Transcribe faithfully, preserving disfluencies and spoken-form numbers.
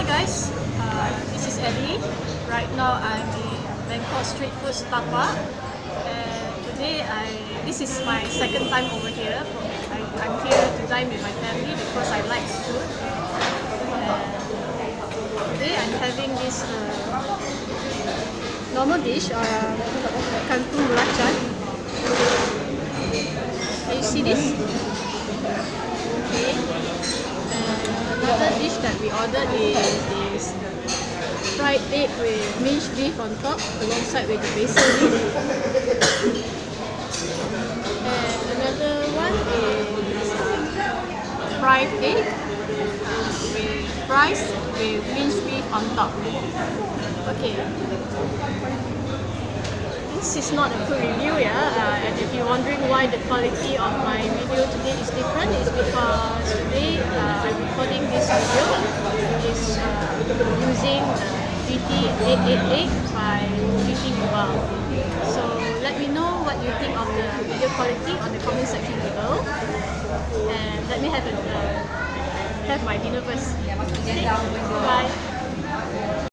guys, uh, this is Ellie. Right now I'm in Bangkok Street Food Starbucks, and today I this is my second time over here. I, I'm here to dine with my family because I like food. And today I'm having this uh, normal dish, uh, kangkung belacan. Can you see this? Okay. Another dish that we ordered is, is fried egg with minced beef on top alongside with the basil leaf. And another one is fried egg with fries with minced beef on top. Okay. This is not a food review, yeah, uh, and if you're wondering why the quality of my video today is different, it's because today uh, I'm recording this video is uh, using the G T eight eighty-eight by G T Mobile. So let me know what you think of the video quality on the comment section below, and let me have a uh, have my dinner first. Okay, bye.